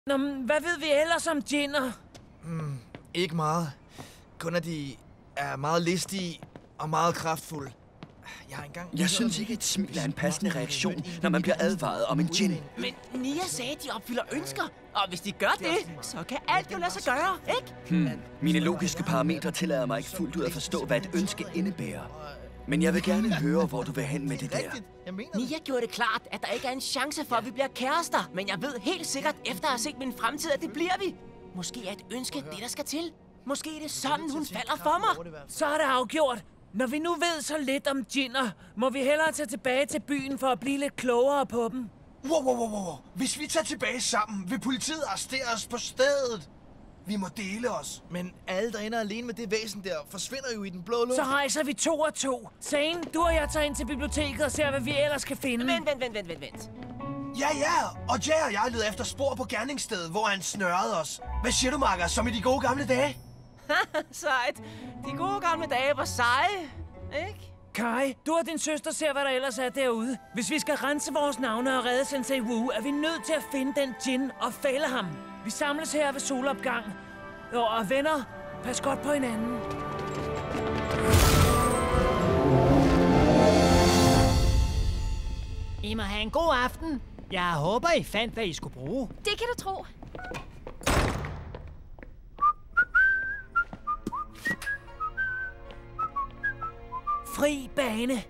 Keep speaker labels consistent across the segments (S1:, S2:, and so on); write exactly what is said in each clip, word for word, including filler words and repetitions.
S1: Nå, men hvad ved vi ellers om djinner?
S2: Mm, ikke meget. Kun at de er meget listige og meget kraftfulde. Jeg har engang...
S3: Jeg synes ikke, et smil er en passende reaktion, når man bliver advaret om en djinn.
S4: Men Nia sagde, at de opfylder ønsker. Og hvis de gør det, så kan alt jo lade sig gøre, ikke?
S3: Hmm. Mine logiske parametre tillader mig ikke fuldt ud at forstå, hvad et ønske indebærer. Men jeg vil gerne høre, hvor du vil hen med det der.
S4: Nia gjorde det klart, at der ikke er en chance for, at vi bliver kærester. Men jeg ved helt sikkert, efter at have set min fremtid, at det bliver vi. Måske er et ønske det, der skal til. Måske er det sådan, hun falder for mig.
S1: Så er det afgjort. Når vi nu ved så lidt om djinner, må vi hellere tage tilbage til byen for at blive lidt klogere på dem.
S2: Wow, wow, wow, wow. Hvis vi tager tilbage sammen, vil politiet arrestere os på stedet. Vi må dele os. Men alle, der ender alene med det væsen der, forsvinder jo i den blå luft.
S1: Så rejser vi to og to. Zane, du og jeg tager ind til biblioteket og ser, hvad vi ellers kan finde.
S4: Vent, vent, vent, vent, vent, vent.
S2: Ja, ja. Og Jay og jeg leder efter spor på gerningsstedet, hvor han snørrede os. Hvad siger du, Marker? Som i de gode gamle dage?
S4: Sejt. De gode gamle dage var seje, ikke?
S1: Kai, du og din søster ser, hvad der ellers er derude. Hvis vi skal rense vores navne og redde Sensei Wu, er vi nødt til at finde den djinn og fælde ham. Vi samles her ved solopgang. Og venner, pas godt på hinanden.
S5: I må have en god aften. Jeg håber, I fandt, hvad I skulle bruge.
S6: Det kan du tro.
S1: Fri bane.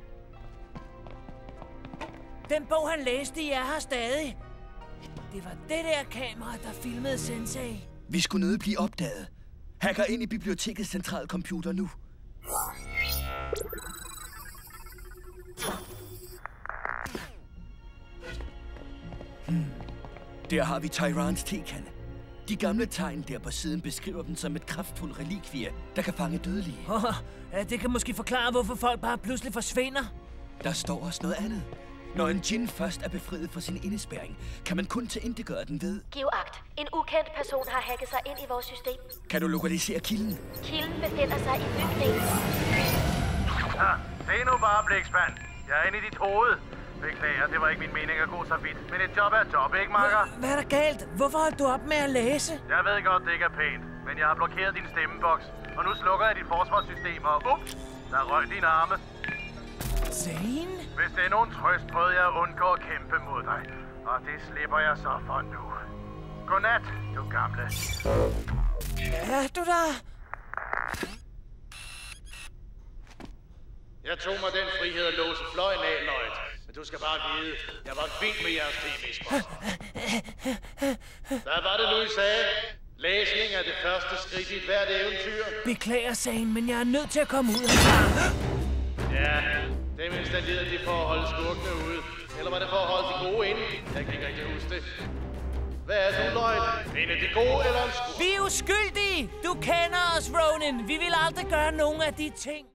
S1: Den bog, han læste i, er her stadig. Det var det der kamera, der filmede Sensei.
S3: Vi skulle nødt blive opdaget. Hacker ind i bibliotekets centralcomputer nu. Hmm. Der har vi Tyrans tekande. De gamle tegn der på siden beskriver dem som et kraftfuldt relikvie, der kan fange dødelige.
S1: Oh, ja, det kan måske forklare, hvorfor folk bare pludselig forsvinder.
S3: Der står også noget andet. Når en djinn først er befriet fra sin indespærring, kan man kun tilintetgøre den ved...
S6: Giv agt. En ukendt person har hacket sig ind i vores system.
S3: Kan du lokalisere kilden?
S6: Kilden befinder sig i bygningen.
S7: Ja, se nu bare, blækspand. Jeg er inde i dit hoved. Beklager, det var ikke min mening at gå så vidt. Men et job er et job, ikke, Marker?
S1: Hvad er der galt? Hvorfor holdt du op med at læse?
S7: Jeg ved godt, det ikke er pænt. Men jeg har blokeret din stemmeboks. Og nu slukker jeg dit forsvarssystem, og ups, der røg dine arme.
S1: Zane?
S7: Hvis det er nogen trøst, prøvede jeg at undgå at kæmpe mod dig. Og det slipper jeg så for nu. Godnat, du gamle.
S1: Er du der?
S7: Jeg tog mig den frihed at låse fløjen af, Lloyd. Men du skal bare vide, jeg var vild med jeres tv-sponsor. Hvad var det nu, I sagde? Læsning er det første skridt i et hvert eventyr.
S1: Beklager, Zane, men jeg er nødt til at komme ud.
S7: Ja, det er mindst lider de for at holde skurkene ude. Eller var det for at holde de gode inde? Jeg kan ikke rigtig huske det. Hvad er du, Lloyd? En af de gode eller en skurk?
S1: Vi er uskyldige! Du kender os, Ronin. Vi vil aldrig gøre nogen af de ting.